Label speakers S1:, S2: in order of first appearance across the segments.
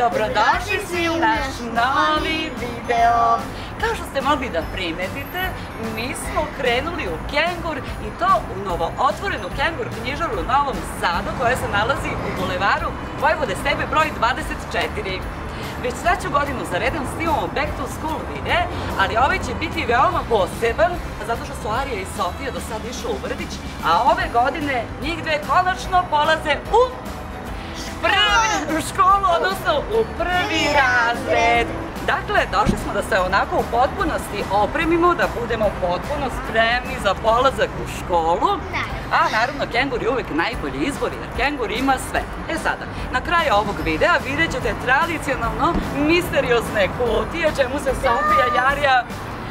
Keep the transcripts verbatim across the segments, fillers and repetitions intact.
S1: dobrodošli svi u naš novi video. Kao što ste mogli da primetite, mi smo krenuli u Kengur i to u novo otvorenu Kengur knjižaru u Novom Sadu koja se nalazi u bulevaru Vojvode Stepe broj dvadeset četiri. Već treću godinu za redom snimamo Back to School videe, ali ovaj će biti veoma poseban zato što su Arija i Sofija do sada išle u vrtić, a ove godine njih dve konačno polaze u prvi školu, odnosno u prvi razred. Dakle, došli smo da se onako u potpunosti opremimo, da budemo potpuno spremni za polazak u školu. A naravno, Kengur je uvijek najbolji izbor jer Kengur ima sve. E sada, na kraju ovog videa vidjet ćete tradicionalno misteriozne kutije, čemu se Sofija i Arija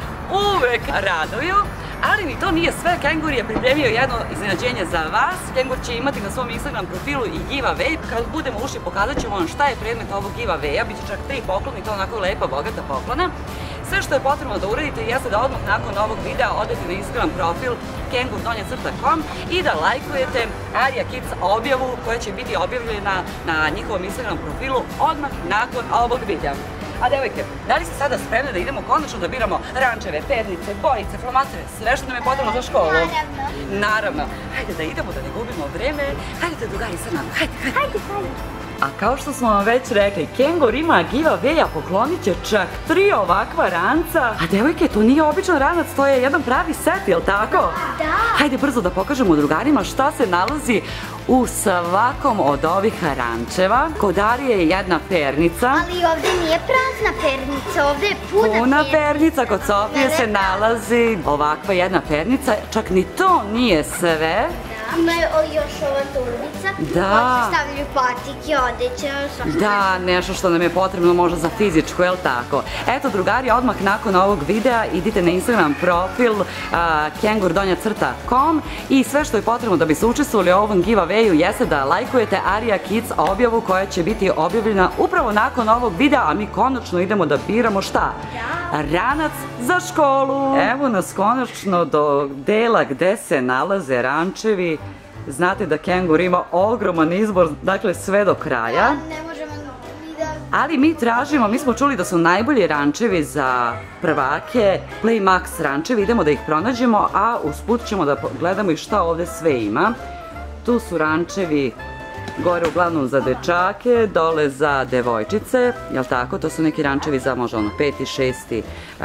S1: uvek raduju. Ali ni to nije sve, Kengur je pripremio jedno iznenađenje za vas. Kengur će imati na svom Instagram profilu i giveaway. Kad budemo ušli pokazat ćemo vam šta je predmet ovog giveawaya. Biće čak tri poklona i to onako lepa, bogata poklona. Sve što je potrebno da uradite jeste da odmah nakon ovog videa odete na Instagram profil kengur donja crta com i da lajkujete Arija Kids objavu koja će biti objavljena na njihovom Instagram profilu odmah nakon ovog videa. A devojke, da li ste sada spremne da idemo konačno da biramo rančeve, pernice, bojice, flomastere, sve što nam je potrebno za školu?
S2: Naravno.
S1: Naravno. Hajde da idemo, da ne gubimo vreme. Hajde drugari sa nama, hajde, hajde.
S2: Hajde, hajde.
S1: A kao što smo vam već rekli, Kengur ima giveaway, a poklonit će čak tri ovakva ranca. A devojke, to nije običan ranac, to je jedan pravi set, jel tako?
S2: Da.
S1: Hajde brzo da pokažemo drugarima šta se nalazi u svakom od ovih rančeva. Kod Arije je jedna pernica.
S2: Ali ovdje nije prazna pernica, ovdje je puna pernica.
S1: Puna pernica, kod Sofije se nalazi ovakva jedna pernica. Čak ni to nije sve.
S2: Ima još ova turbica.
S1: Da.
S2: Ovdje stavljaju patike, odeće, svašta.
S1: Da, nešto što nam je potrebno možda za fizičku, jel tako? Eto, drugari, odmah nakon ovog videa idite na Instagram profil kengur donja crta com i sve što je potrebno da bi se učestvovali u ovom giveawayu jeste da lajkujete Arija Kids objavu koja će biti objavljena upravo nakon ovog videa, a mi konačno idemo da biramo šta? Ranac za školu. Evo nas konačno do dela gde se nalaze rančevi. Znate da Kengur ima ogroman izbor, dakle sve do kraja.
S2: Ne možemo ni da...
S1: Ali mi tražimo, mi smo čuli da su najbolji rančevi za prvake, Play Max rančevi, idemo da ih pronađemo, a usput ćemo da gledamo i šta ovde sve ima. Tu su rančevi gore uglavnom za dečake, dole za devojčice, jel tako? To su neki rančevi za možda ono peti, šesti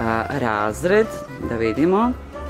S1: razred, da vidimo.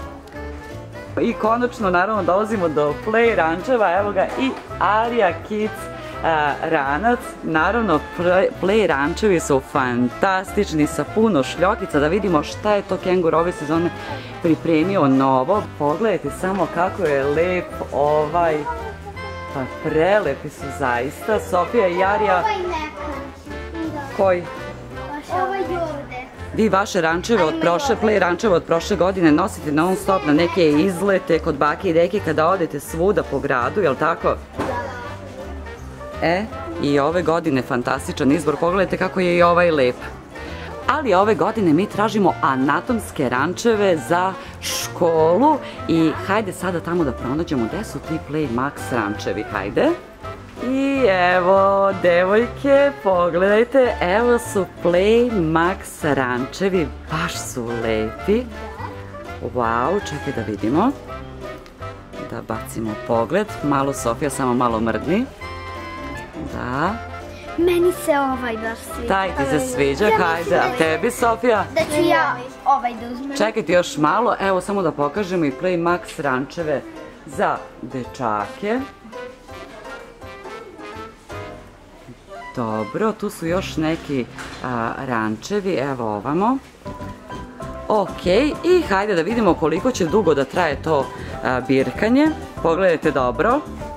S1: I konačno naravno dolazimo do Play rančeva, evo ga i Arija Kids ranac. Naravno Play rančevi su fantastični sa puno šljokica, da vidimo šta je to Kengur ove sezone pripremio novo. Pogledajte samo kako je lep ovaj, pa prelepi su zaista. Sofija i Arija.
S2: Ovaj neka.
S1: Koji?
S2: Ovaj ovde.
S1: Vi vaše rančeve od prošle, Play rančeve od prošle godine nosite non stop na neke izlete kod bake i deke kada odete svuda po gradu, jel tako? E, i ove godine fantastičan izbor, pogledajte kako je i ovaj lep. Ali ove godine mi tražimo anatomske rančeve za školu i hajde sada tamo da pronađemo gde su ti Play Max rančevi, hajde. I evo, devojke, pogledajte, evo su Play Max rančevi, baš su lepi. Wow, čekaj da vidimo. Da bacimo pogled, malo Sofija, samo malo mrdni. Da.
S2: Meni se ovaj baš sviđa.
S1: Taj ti se sviđa, hajde, a tebi Sofija?
S2: Da ću ja ovaj da uzmem.
S1: Čekajte još malo, evo samo da pokažemo i Play Max rančeve za dečake. Dobro, tu su još neki rančevi, evo ovamo. Ok, i hajde da vidimo koliko će dugo da traje to birkanje. Pogledajte dobro.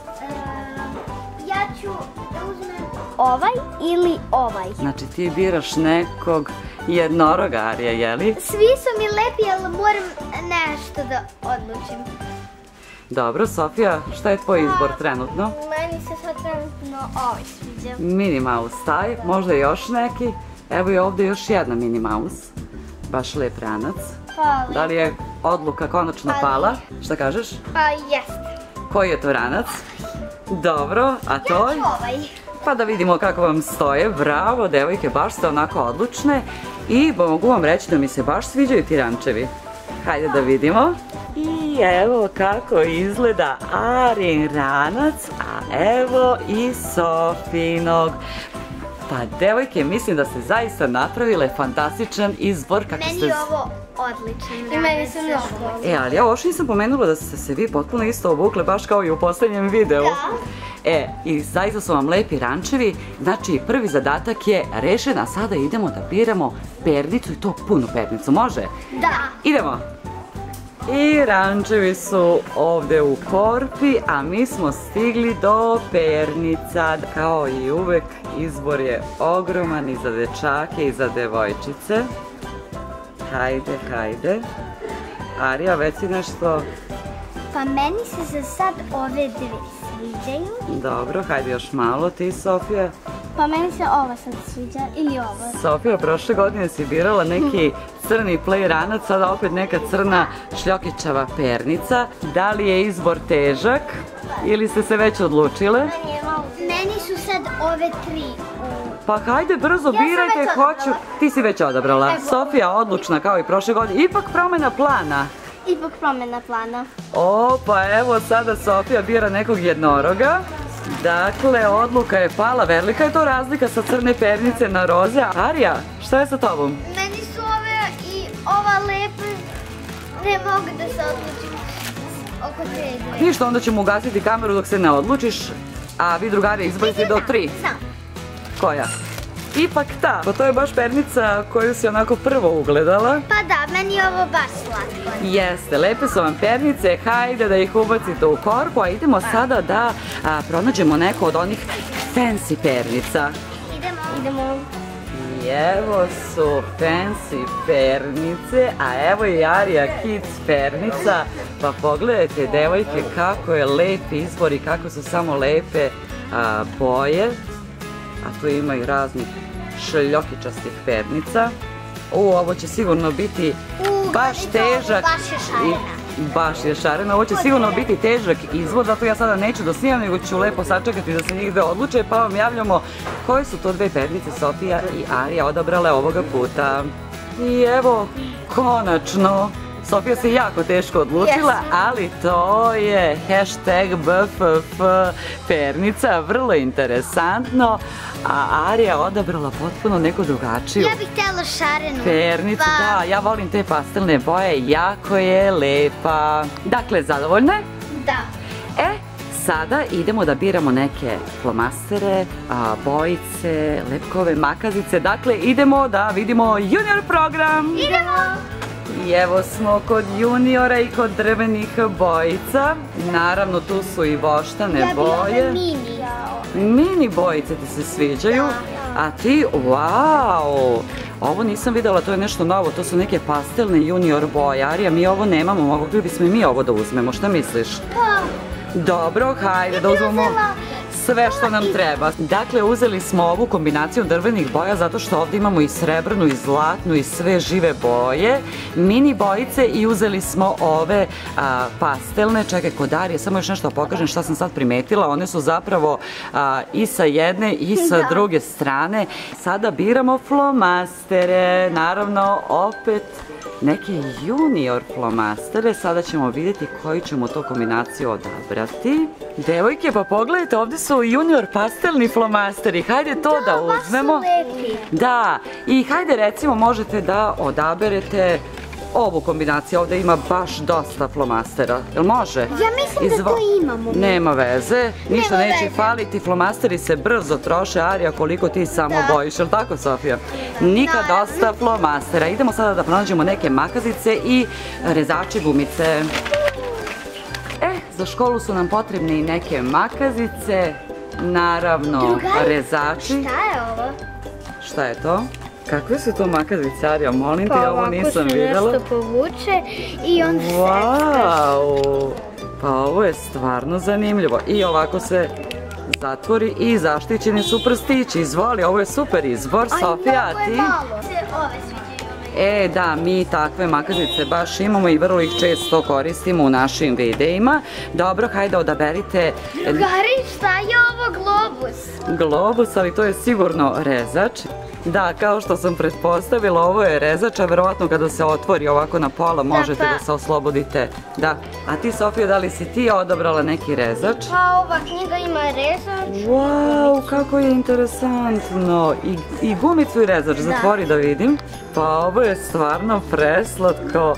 S2: Ja ću da uzmem ovaj ili ovaj.
S1: Znači ti biraš nekog jednoroga, Arija, jeli?
S2: Svi su mi lepi, ali moram nešto da odlučim.
S1: Dobro, Sofija, šta je tvoj izbor trenutno?
S2: Meni se sad trenutno ovaj sviđa.
S1: Minnie Mouse taj, možda još neki. Evo je ovde još jedna Minnie Mouse. Baš lep ranac.
S2: Pali.
S1: Da li je odluka konačno pala? Šta kažeš?
S2: Pa jeste.
S1: Koji je to ranac? Dobro, a tvoj?
S2: Ja ću ovaj.
S1: Pa da vidimo kako vam stoje. Bravo, devojke, baš ste onako odlučne. I mogu vam reći da mi se baš sviđaju ti rančevi. Hajde da vidimo. I evo kako izgleda Arin ranac, a evo i Sofinog. Pa devojke, mislim da ste zaista napravile fantastičan izbor.
S2: Meni je ovo odličan.
S3: I meni se mnogo.
S1: E, ali ja uopšte nisam pomenula da ste se vi potpuno isto obukle, baš kao i u poslednjem videu.
S2: Da.
S1: E, i zaista su vam lepi rančevi. Znači, prvi zadatak je rešen, a sada idemo da biramo pernicu i to punu pernicu, može?
S2: Da.
S1: Idemo! I rančevi su ovde u korpi, a mi smo stigli do pernica. Kao i uvek, izbor je ogroman i za dečake i za devojčice. Hajde, hajde. Arija, već si nešto...
S2: Pa meni se za sad ove dve sviđaju.
S1: Dobro, hajde još malo. Ti, Sofija?
S3: Pa meni se ova sad sviđa ili ova.
S1: Sofija, prošle godine si birala neki crni play ranac, sada opet neka crna šljokičava pernica. Da li je izbor težak ili ste se već odlučile?
S2: Meni su sad ove tri.
S1: Pa hajde brzo birajte,
S3: već
S1: hoću... Ti si već odabrala.
S3: Evo.
S1: Sofija odlučna kao i prošle godine. Ipak promjena plana.
S3: Ipak promjena plana.
S1: O, pa evo sada Sofija bira nekog jednoroga. Dakle, odluka je pala. Velika je to razlika sa crne pernice na roze. Arija, šta je sa tobom?
S2: Meni su ove i ova lepe. Ne mogu da se odlučim oko te dve.
S1: Ništa, onda ćemo ugasiti kameru dok se ne odlučiš. A vi drugari izbrojite do tri.
S2: Sam.
S1: Koja? Ipak ta. Pa to je baš pernica koju si onako prvo ugledala.
S2: Pa da, meni je ovo baš slatko.
S1: Jeste, lepe su vam pernice, hajde da ih ubacite u korpu, a idemo sada da a, pronađemo neko od onih fancy pernica.
S2: Idemo.
S3: Idemo.
S1: I evo su fancy pernice, a evo i Arija Kids pernica. Pa pogledajte, devojke, kako je lep izbor i kako su samo lepe a, boje. A tu ima i raznih šljokičastih pernica. U, ovo će sigurno biti
S2: U,
S1: baš
S2: ali to
S1: težak.
S2: baš je šarena.
S1: I- Baš je šarena. Ovo će sigurno biti težak izvor, zato ja sada neću da snimam, nego ću lepo sačekati da se njih dve odluče, pa vam javljamo koje su to dve pernice Sofija i Arija odabrale ovoga puta. I evo, konačno, Sofija se jako teško odlučila, ali to je hashtag B F F pernica, vrlo interesantno, a Arija odabrala potpuno neku drugačiju
S2: Ja bih htjela šarenu.
S1: pernicu.
S2: Pa-
S1: Da, ja volim te pastelne boje, jako je lepa. Dakle, zadovoljne?
S2: Da.
S1: E, sada idemo da biramo neke flomastere, a, bojice, lepkove, makazice. Dakle, idemo da vidimo junior program.
S2: Idemo.
S1: I evo smo kod juniora i kod drvenih bojica. Naravno, tu su i voštane
S2: Ja bih ove
S1: boje.
S2: mini.
S1: Mini bojice ti se sviđaju, a ti, wow, ovo nisam videla, to je nešto novo, to su neke pastelne junior boje. Arija, mi ovo nemamo, mogli bismo i mi ovo da uzmemo, šta misliš?
S2: Pa,
S1: Dobro, hajde da uzmemo sve što nam treba. Dakle, uzeli smo ovu kombinaciju drvenih boja zato što ovdje imamo i srebrnu i zlatnu i sve žive boje, mini bojice i uzeli smo ove a, pastelne. Čekaj, kod Arije, samo još nešto pokažem šta sam sad primetila, one su zapravo a, i sa jedne i sa druge strane. Sada biramo flomastere, naravno opet neke junior flomastere, sada ćemo vidjeti koju ćemo to kombinaciju odabrati. Devojke, pa pogledajte, ovdje su junior pastelni flomasteri, hajde to da uzmemo.
S2: baš su lepi.
S1: Da, i hajde recimo možete da odaberete ovu kombinaciju, ovdje ima baš dosta flomastera, jel može?
S2: Ja mislim da to imamo.
S1: Nema veze, ništa
S2: Nema
S1: neće
S2: veze.
S1: faliti, flomasteri se brzo troše, Arija, koliko ti samo
S2: Da.
S1: bojiš, jel tako, Sofija? Nikad
S2: Naravno.
S1: dosta flomastera. Idemo sada da pronađemo neke makazice i rezače gumice. E, za školu su nam potrebne i neke makazice, naravno
S2: Drugari,
S1: rezači.
S2: Šta je ovo?
S1: Šta je to? Kakve su to makazice, Arija? Molim te, ovo nisam vidjela.
S2: nešto povuče i on se...
S1: Wow! Pa ovo je stvarno zanimljivo. I ovako se zatvori i zaštićeni su prstići. Izvoli, ovo je super izbor. Sofija, a ti?
S2: Se ove sviđaju.
S1: E, da, mi takve makazice baš imamo i vrlo ih često koristimo u našim videima. Dobro, hajde odaberite...
S2: Drugari, šta je ovo globus?
S1: Globus, ali to je sigurno rezač. Da, kao što sam pretpostavila, ovo je rezač, a verovatno kada se otvori ovako na pola možete da se oslobodite. Da. A ti, Sofija, da li si ti odabrala neki rezač?
S2: Pa ova knjiga ima rezač.
S1: Wow, kako je interesantno. I, i gumicu i rezač, zatvori da vidim. Pa ovo je stvarno preslatko.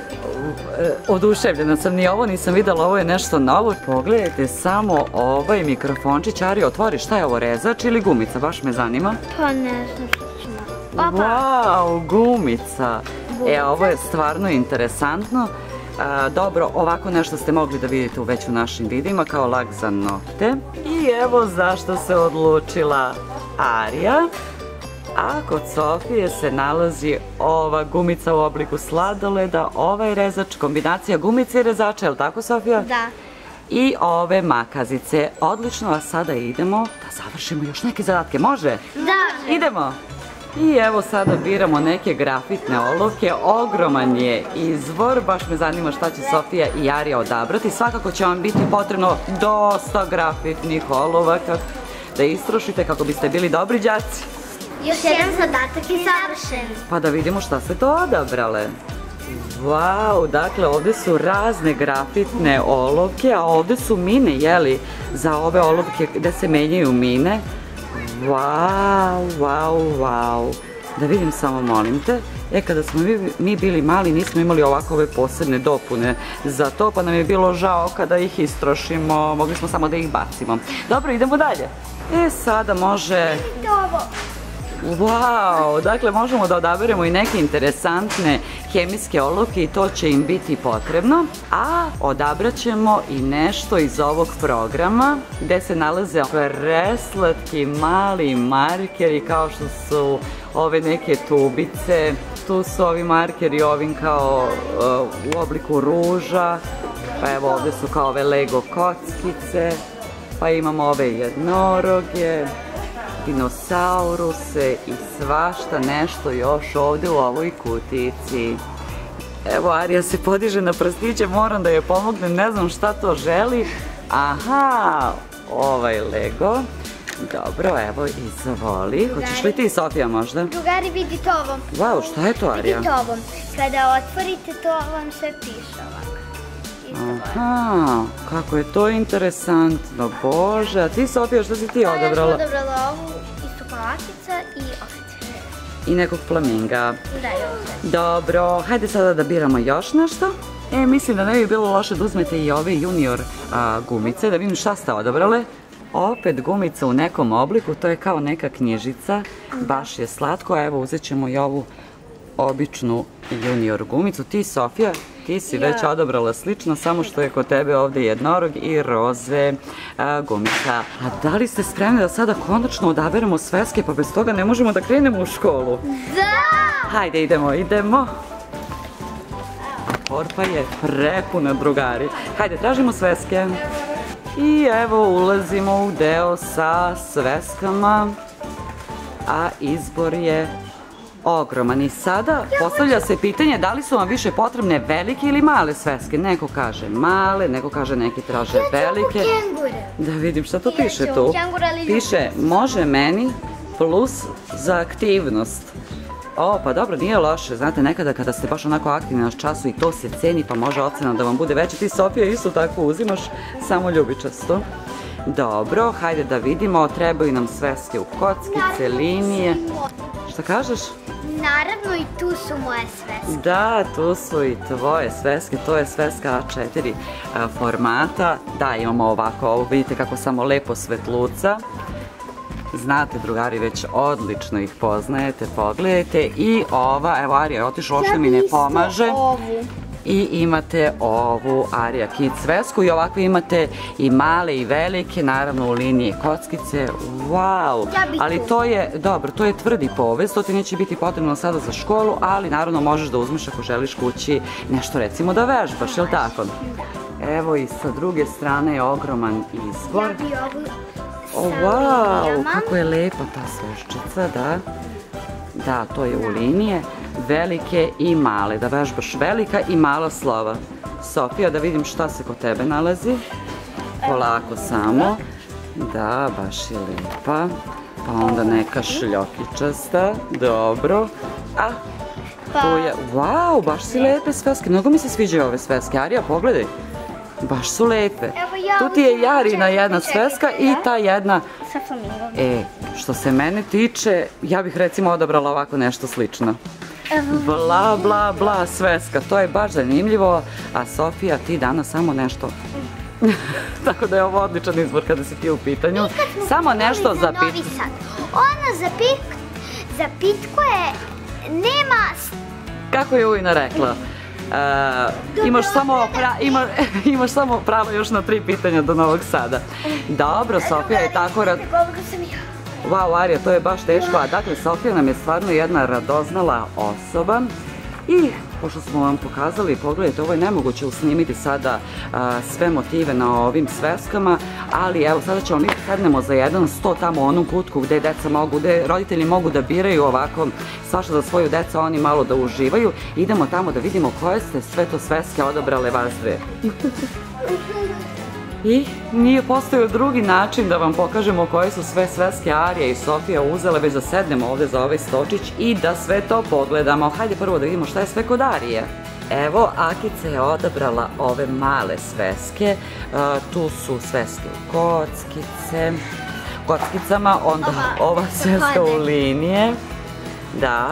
S1: Oduševljena sam, ni ovo nisam videla, ovo je nešto novo. Pogledajte samo ovaj mikrofončić. Ari, otvori, šta je ovo, rezač ili gumica? Baš me zanima.
S2: Pa ne znam što ćemo.
S1: Wow, gumica. E, ovo je stvarno interesantno. Dobro, ovako nešto ste mogli da vidite već u našim videima kao lak za nokte. I evo zašto se odlučila Arija. A kod Sofije se nalazi ova gumica u obliku sladoleda, ovaj rezač, kombinacija gumice i rezača, je li tako, Sofija?
S2: Da.
S1: I ove makazice. Odlično, a sada idemo da završimo još neke zadatke. Može?
S2: Da.
S1: Idemo. I evo sada biramo neke grafitne olovke. Ogroman je izvor, baš me zanima šta će Sofija i Arija odabrati. Svakako će vam biti potrebno dosta grafitnih olovaka da istrošite kako biste bili dobri đaci.
S2: Još jedan zadatak je završen.
S1: Pa da vidimo šta ste to odabrale. Wow, dakle ovdje su razne grafitne olovke, a ovdje su mine, jeli, za ove olovke gde se menjaju mine. Wow, wow, wow. Da vidim samo, molim te. E, kada smo mi, mi bili mali, nismo imali ovako ove posebne dopune za to, pa nam je bilo žao kada ih istrošimo, mogli smo samo da ih bacimo. Dobro, idemo dalje. E, sada može...
S2: Ovo.
S1: Wow, dakle možemo da odaberemo i neke interesantne hemijske olovke i to će im biti potrebno. A odabrat ćemo i nešto iz ovog programa gde se nalaze preslatki mali markeri kao što su ove neke tubice. Tu su ovi markeri ovim kao uh, u obliku ruža. Pa evo ovdje su kao ove Lego kockice. Pa imamo ove jednoroge, dinosauruse i svašta nešto još ovdje u ovoj kutici. Evo, Arija se podiže na prstiće, moram da je pomognem, ne znam šta to želi. Aha, ovaj Lego. Dobro, evo, izvoli. Hoćeš li ti, Sofija, možda?
S2: Drugari, vidite ovo.
S1: Wow, šta je to, Arija?
S2: Vidite ovo. Kada otvorite to, vam sve piše ovako.
S1: Aha, kako je to interesantno, Bože. A ti, Sofija, što si ti odabrala?
S2: Ja sam odabrala ovu isto kolačica i ovdje.
S1: I nekog flaminga.
S2: Da, i ovdje.
S1: Dobro, hajde sada da biramo još nešto. E, mislim da ne bi bilo loše da uzmete i ove junior a, gumice, da vidim šta ste odabrale. Opet gumica u nekom obliku, to je kao neka knjižica, baš je slatko. Evo, uzet ćemo i ovu običnu junior gumicu. Ti, Sofija, ti si već odabrala slično, samo što je kod tebe ovdje jednorog i roze a, gumica. A da li ste spremni da sada konačno odaberemo sveske, pa bez toga ne možemo da krenemo u školu?
S2: Da!
S1: Hajde, idemo, idemo. Korpa je prepuna, drugari. Hajde, tražimo sveske. I evo, ulazimo u deo sa sveskama, a izbor je ogroman. I sada postavlja se pitanje da li su vam više potrebne velike ili male sveske. Neko kaže male, neko kaže neki traže velike.
S2: Ja ću u kengure.
S1: Da vidim šta to
S2: Ja
S1: piše
S2: ću
S1: tu.
S2: u kengure, ali
S1: Piše može meni plus za aktivnost. O, pa dobro, nije loše. Znate, nekada kada ste baš onako aktivni na času i to se ceni, pa može ocena da vam bude veća. Ti, Sofija, isto tako uzimaš, samo ljubičasto. Dobro, hajde da vidimo. Trebaju nam sveske u kockice, linije. Šta kažeš?
S2: Naravno, i tu su moje sveske.
S1: Da, tu su i tvoje sveske. To je sveska A četiri formata. Da, imamo ovako, ovo vidite kako samo lepo svetluca. Znate, drugari, već odlično ih poznajete, pogledajte. I ova, evo, Arija je otišla, uopšte mi ne pomaže. I imate ovu Arija Kid svesku i ovakve imate i male i velike, naravno u liniji kockice. Wow! Ali to je, dobro, to je tvrdi povez, to ti neće biti potrebno sada za školu, ali naravno možeš da uzmeš ako želiš kući nešto recimo da vežbaš, jel tako? Evo i sa druge strane je ogroman izbor.
S2: Ja bi ovu
S1: O, wow, kako je lepa ta sveščica, da. Da, to je u linije. velike i male, da vežbaš velika i mala slova. Sofija, da vidim šta se kod tebe nalazi. Polako samo. Da, baš je lijepa. Pa onda neka šljokičasta. Dobro. A, tu je, wow, baš si lepe sveske. Mnogo mi se sviđaju ove sveske. Arija, pogledaj. Baš su lepe. Tu ti je Jarina jedna sveska i ta jedna...
S3: Sa flamingom.
S1: E, što se mene tiče, ja bih recimo odabrala ovako nešto slično. Bla, bla, bla sveska. To je baš zanimljivo. A Sofija, ti danas samo nešto... Tako da je ovo odličan izbor kada si ti u pitanju. Samo nešto za pitku.
S2: Ono za pitku, za pitku je, nema...
S1: Kako je Ujna rekla? Imaš samo, imaš samo pravo još na tri pitanja do Novog Sada. Dobro, Sofija je tako rad... Wow, Arija, to je baš teško. A dakle, Sofija nam je stvarno jedna radoznala osoba. I, pošto smo vam pokazali, pogledajte, ovo je nemoguće usnimiti sada sve motive na ovim sveskama, ali evo, sada ćemo mi sednemo za jedan sto tamo u onom kutku gde deca mogu, gde roditelji mogu da biraju ovako svašta za svoju deca, oni malo da uživaju. Idemo tamo da vidimo koje ste sve to sveske odabrale vas dve. I nije postojao drugi način da vam pokažemo koje su sve sveske Arija i Sofija uzele, već da sednemo ovde za ovaj stočić i da sve to pogledamo. Hajde prvo da vidimo šta je sve kod Arije. Evo, Akica je odabrala ove male sveske. Tu su sveske u kockice, kockicama, onda ova sveska u linije. Da,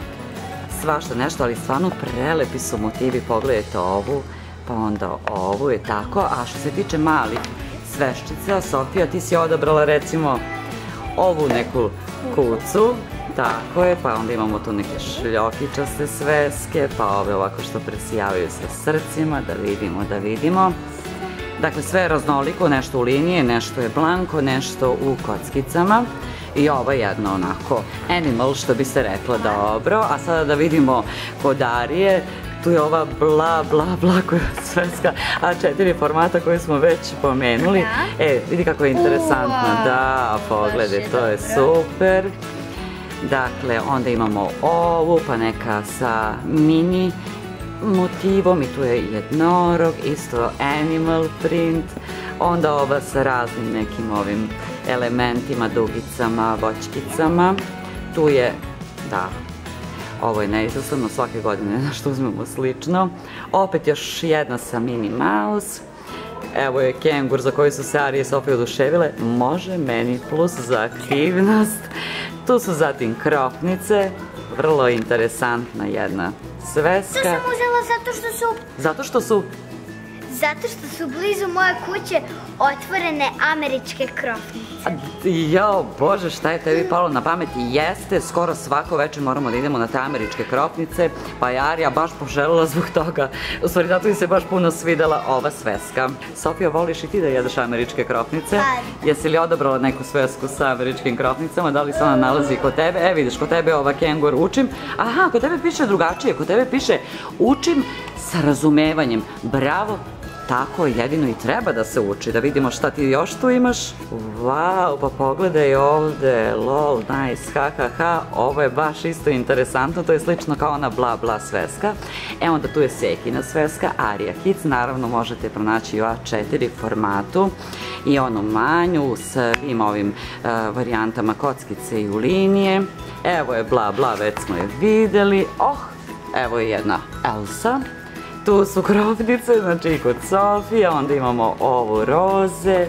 S1: svašta nešto, ali stvarno prelepi su motivi. Pogledajte ovu. Pa onda ovu je tako, a što se tiče malih sveščica, Sofija, ti si odabrala recimo ovu neku kucu, tako je, pa onda imamo tu neke šljokičaste sveske, pa ove ovako što presijavaju sa srcima, da vidimo, da vidimo. Dakle, sve je raznoliko, nešto u linije, nešto je blanko, nešto u kockicama. I ovo je jedno onako animal, što bi se rekla, dobro. A sada da vidimo kod Arije. Tu je ova bla, bla, bla koja je sveska A četiri formata koju smo već pomenuli. E, vidi kako je interesantno. Da, pogledaj, to je super. Dakle, onda imamo ovu, pa neka sa mini motivom i tu je jednorog, isto animal print. Onda ova sa raznim nekim ovim elementima, dugicama, voćkicama. Tu je, da, ovo je neizostavno, svake godine nešto uzmemo slično. Opet još jedna sa Minnie Mouse. Evo je kengur za koju su se Arija i Sofija oduševile. Može meni plus za aktivnost. Tu su zatim kropnice. Vrlo interesantna jedna sveska.
S2: To sam uzela zato što su...
S1: Zato što su...
S2: Zato što su blizu moje kuće otvorene američke kropnice.
S1: Jao, Bože, šta je tebi palo na pamet? Jeste, skoro svako večer moramo da idemo na te američke kropnice, pa je Arija baš poželjela zbog toga. U stvari, zato mi se baš puno svidela ova sveska. Sofija, voliš i ti da jedeš američke kropnice? Jesi li odabrala neku svesku sa američkim kropnicama? Da li se ona nalazi kod tebe? E, vidiš, kod tebe je ova kengur učim. Aha, kod tebe piše drugačije, kod tebe piše učim sa razumevanjem. Bravo! Tako jedino i treba da se uči, da vidimo šta ti još tu imaš. Wow, pa pogledaj ovde, lol, nice, ha ha ha, ovo je baš isto interesantno, to je slično kao ona bla bla sveska. E onda tu je Sekina sveska, Arija Kids, naravno možete pronaći u A četiri formatu i onu manju s svim ovim varijantama kockice i u linije. Evo je bla bla, već smo je videli, oh, evo je jedna Elsa. Tu su kropnice, znači i kod Sofije, onda imamo ovu roze,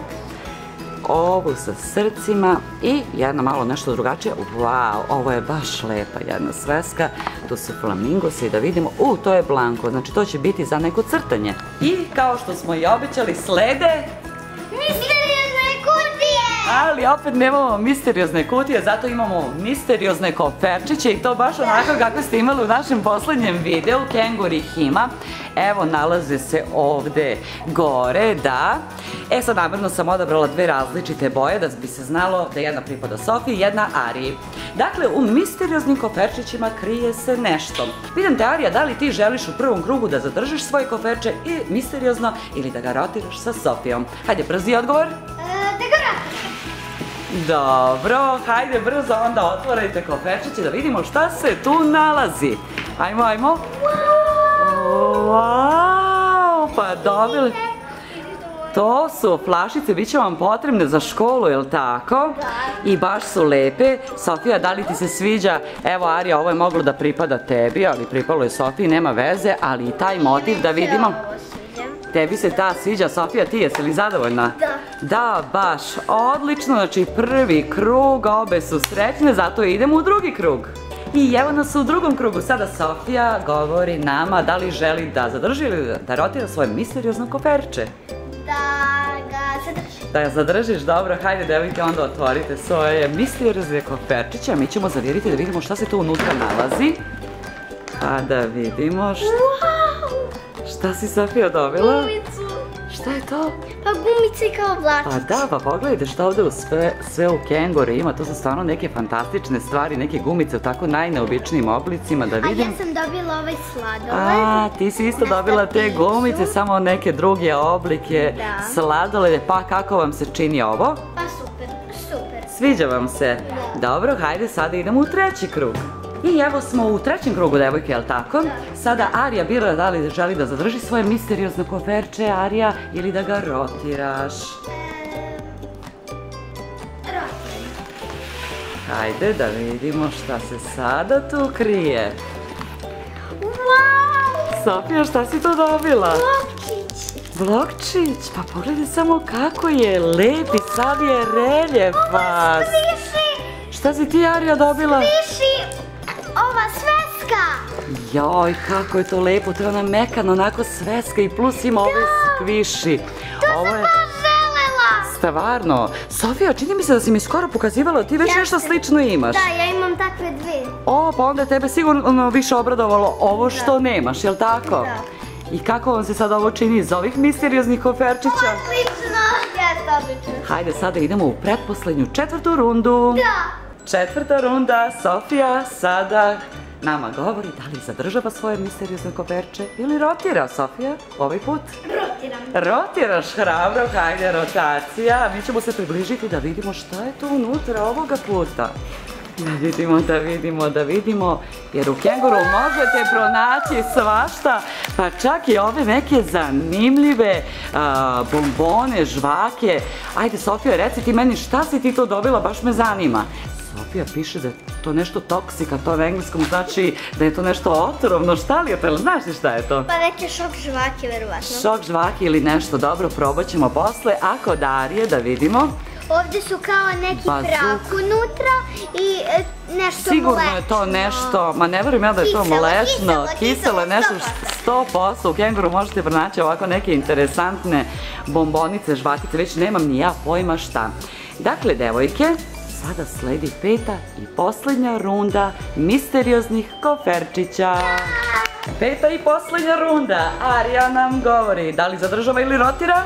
S1: ovu sa srcima i jedna malo nešto drugačije. Wow, ovo je baš lepa jedna sveska. Tu su flamingosi i da vidimo, u, to je blanko, znači to će biti za neko crtanje. I kao što smo i obećali, slede...
S2: misteriozne kutije!
S1: Ali opet nemamo misteriozne kutije, zato imamo misteriozne koferčiće i to baš onako kako ste imali u našem poslednjem videu, kengur ih ima. Evo, nalaze se ovde gore, da. E sad, namjerno sam odabrala dve različite boje da bi se znalo da jedna pripada Sofiji, jedna Ariji. Dakle, u misterioznim koferčićima krije se nešto. Pitam te, Arija, da li ti želiš u prvom krugu da zadržiš svoje koferče i misteriozno ili da ga rotiraš sa Sofijom? Hajde, brzi odgovor.
S2: Da ga rotiraš.
S1: Dobro, hajde brzo onda otvorajte koferčiće da vidimo šta se tu nalazi. Ajmo, ajmo. Wow, pa dobili. To su flašice, bit će vam potrebne za školu, jel tako? I baš su lepe. Sofija, da li ti se sviđa? Evo, Arija, ovo je moglo da pripada tebi, ali pripalo je Sofiji, nema veze, ali i taj motiv da vidimo. Tebi se ta sviđa, Sofija, ti jesi li zadovoljna?
S2: Da.
S1: Da, baš, odlično, znači prvi krug, obe su srećne, zato idemo u drugi krug. I evo nas u drugom krugu, sada Sofija govori nama da li želi da zadrži ili da rotira svoje misteriozno koferče.
S2: Da ga zadržim.
S1: Da ga zadržiš, dobro, hajde devojke, onda otvorite svoje misteriozne koferčiće, a mi ćemo zaviriti da vidimo šta se tu unutra nalazi. Pa da vidimo šta... Šta si, Sofija, dobila?
S2: Gumicu.
S1: Šta je to?
S2: Pa gumice kao vlačić.
S1: Pa da, pa pogledajte šta ovdje u sve, sve u Kenguru ima, to su stvarno neke fantastične stvari, neke gumice u tako najneobičnijim oblicima, da
S2: A
S1: vidim.
S2: ja sam dobila ovaj sladoled.
S1: A, ti si isto dobila te gumice, samo neke druge oblike,
S2: Da.
S1: sladolede, pa kako vam se čini ovo?
S2: Pa super, super.
S1: Sviđa vam se? Dobro, hajde sada idemo u treći krug. I evo smo u trećem krugu, devojke, jel tako? Sada Arija bira da li želi da zadrži svoje misteriozno koferče, Arija, ili da ga rotiraš.
S2: Rotim.
S1: Hajde da vidimo šta se sada tu krije.
S2: Wow!
S1: Sofija, šta si to dobila?
S2: Blokčić.
S1: Blokčić, pa pogledaj samo kako je lep i sad je reljefast.
S2: Sviši,
S1: Šta si ti, Arija, dobila?
S2: sviši ova sveska.
S1: Joj, kako je to lepo, to je ona mekana, onako sveska i plus ima ove skviši. Ovo je
S2: Baš želela.
S1: stvarno. Sofija, čini mi se da si mi skoro pokazivala, ti već nešto slično imaš.
S2: Da, ja imam takve dve.
S1: O, pa onda je tebe sigurno više obradovalo ovo što nemaš, jel tako?
S2: Da.
S1: I kako vam se sad ovo čini iz ovih misterioznih koferčića?
S2: Odlično. Jeste, odlično.
S1: Hajde, sada idemo u pretposlednju četvrtu rundu.
S2: Da.
S1: Četvrta runda, Sofija sada nama govori da li zadržava svoje misteriozne koferče ili rotira, Sofija, ovaj put.
S2: Rotiram.
S1: Rotiraš hrabro, hajde, rotacija. Mi ćemo se približiti da vidimo šta je tu unutra ovoga puta. Da vidimo, da vidimo, da vidimo, jer u Kenguru možete pronaći svašta, pa čak i ove neke zanimljive a, bombone, žvake. Ajde, Sofija, reci ti meni šta si ti to dobila, baš me zanima. Sofija piše da je to nešto toksika, to na engleskom znači da je to nešto otrovno, šta li je to, znaš li šta je to?
S2: Pa neke šok žvake, verovatno.
S1: Šok žvaki ili nešto, dobro, probat ćemo posle, a kod Arije da vidimo.
S2: Ovdje su kao neki
S1: Bazuk.
S2: prah unutra i e, nešto
S1: Sigurno
S2: mlečno.
S1: je to nešto, ma ne verujem ja da je to
S2: Kiselo,
S1: mlečno,
S2: kiselo,
S1: kiselo
S2: kiselo,
S1: je nešto
S2: sto posto.
S1: sto posto, u Kenguru možete pronaći ovako neke interesantne bombonice, žvakice, već nemam ni ja pojma šta. Dakle, devojke, sada sledi peta i posljednja runda misterioznih koferčića. Peta i posljednja runda, Arija nam govori da li zadržava ili rotira?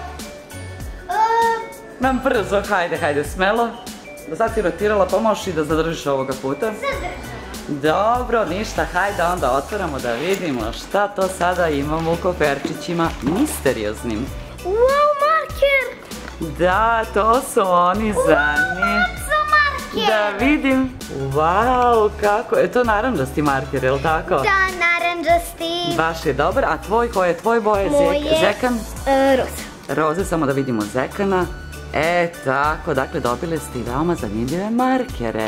S2: E,
S1: Nam brzo, hajde, hajde, smelo. Do sad si rotirala, pa možeš i da zadržiš ovoga puta. Dobro, ništa, hajde onda otvaramo da vidimo šta to sada imamo u koferčićima misterioznim.
S2: Wow, marker!
S1: Da, to su oni zani.
S2: Za marker!
S1: Da vidim. Wow, kako je to naranđasti marker, je li tako?
S2: Da, naranđasti.
S1: Baš je dobar, a tvoj, koje je tvoj boje?
S2: Moje,
S1: Zekan?
S2: e, roza.
S1: Roze, samo da vidimo Zekana. E, tako, dakle, dobile ste i veoma zanimljive markere.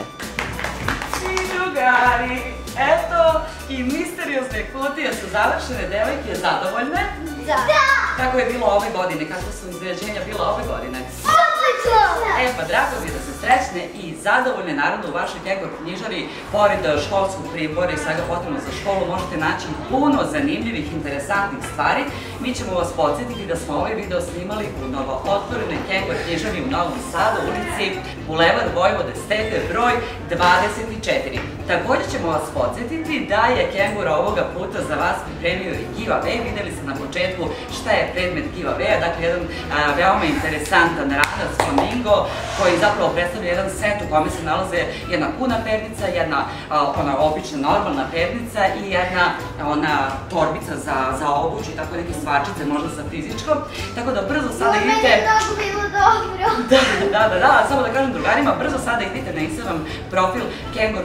S1: I drugari, eto, i misteriozne kutije su završene, devojke zadovoljne.
S2: Da.
S1: Kako je bilo ove godine, kako su iznenađenja bila ove godine?
S2: Odlično!
S1: E, pa drago mi je da ste srećne i zadovoljne, naravno u vašoj Kengur knjižari, pored školskog pribora i svega potrebno za školu, možete naći puno zanimljivih, interesantnih stvari. Mi ćemo vas podsjetiti da smo ovaj video snimali u novo otvorenoj Kengur knjižari u Novom Sadu, ulici Bulevar Vojvode Stepe, broj dvadeset četiri. Također ćemo vas podsjetiti da je Kengur ovoga puta za vas pripremio i giveaway. Videli ste na početku šta je predmet giveaway-a, dakle jedan a, veoma interesantan radac flamingo koji zapravo predstavlja jedan set u kome se nalaze jedna puna pernica, jedna a, ona obična normalna pernica i jedna ona torbica za, za obuć i tako neke stvarčice, možda za fizičko. Tako da brzo sada idite...
S2: Meni je mnogo bilo dobro.
S1: Da, da, da, da, samo da kažem drugarima, brzo sada idite na Instagram profil Kengur donja crta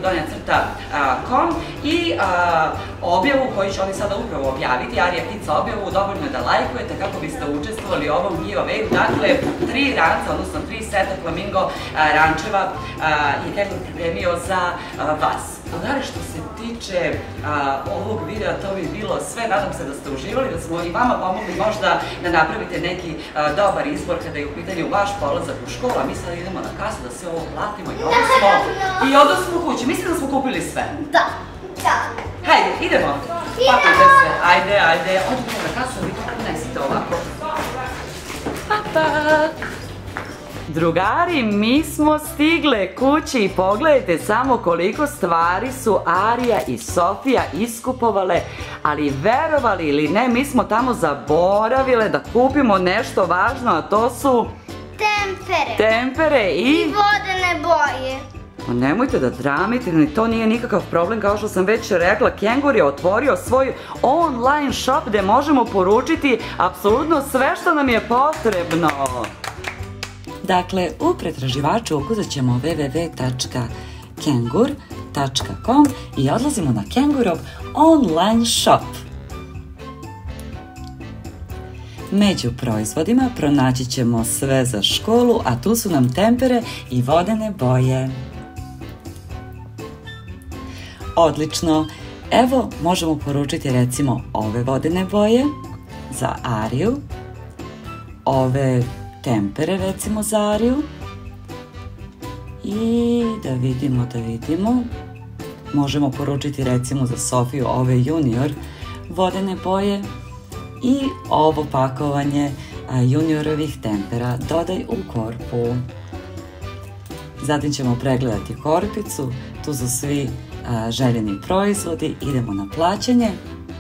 S1: tačka com i objavu koju će oni sada upravo objaviti, Arija Kica objavu, dovoljno je da lajkujete kako biste učestvovali u ovom giveawayu. Dakle, tri ranca, odnosno tri seta Flamingo rančeva je Kengur pripremio za vas. Drugari, što se tiče ovog videa, to bi bilo sve. Nadam se da ste uživali, da smo i vama pomogli možda da napravite neki dobar izbor kada je u pitanju vaš polazak u školu, a mi sad idemo na kasu da sve ovo platimo i odnosmo i odnosmo kući. Mislim da smo kupili sve.
S2: Da, da.
S1: Hajde, idemo. Pakujte se. Ajde, ajde. Odite na kasu, vi to unesite ovako. Pa, pa. Drugari, mi smo stigle kući i pogledajte samo koliko stvari su Arija i Sofija iskupovale, ali verovali ili ne, mi smo tamo zaboravile da kupimo nešto važno, a to su
S2: Tempere.
S1: Tempere i...
S2: I vodene boje.
S1: Nemojte da dramite, ni to nije nikakav problem, kao što sam već rekla, Kengur je otvorio svoj online shop gde možemo poručiti apsolutno sve što nam je potrebno. Dakle, u pretraživaču ukucat ćemo w w w tačka kengur tačka com i odlazimo na Kengurov online shop. Među proizvodima pronaći ćemo sve za školu, a tu su nam tempere i vodene boje. Odlično, evo možemo poručiti recimo ove vodene boje za Ariju, ove tempere recimo za Ariju i da vidimo, da vidimo, možemo poručiti recimo za Sofiju ove junior vodene boje i ovo pakovanje juniorovih tempera dodaj u korpu. Zatim ćemo pregledati korpicu, tu su svi željeni proizvodi, idemo na plaćanje.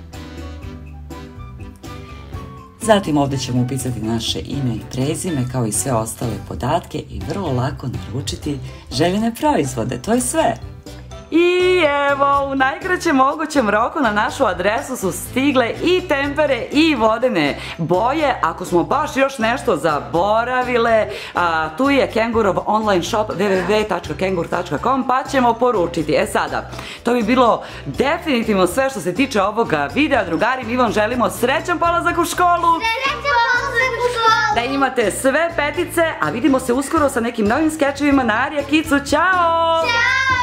S1: Zatim ovdje ćemo upisati naše ime i prezime kao i sve ostale podatke i vrlo lako naručiti željene proizvode, to je sve. I evo, u najkraćem mogućem roku na našu adresu su stigle i tempere i vodene boje. Ako smo baš još nešto zaboravile, tu je Kengurov online shop w w w tačka kengur tačka com pa ćemo poručiti. E sada, to bi bilo definitivno sve što se tiče ovoga videa. Drugari, mi vam želimo srećan polazak u školu.
S2: Srećan polazak u školu.
S1: Da imate sve petice, a vidimo se uskoro sa nekim novim skečevima na Arija Kicu. Ćao!
S2: Ćao!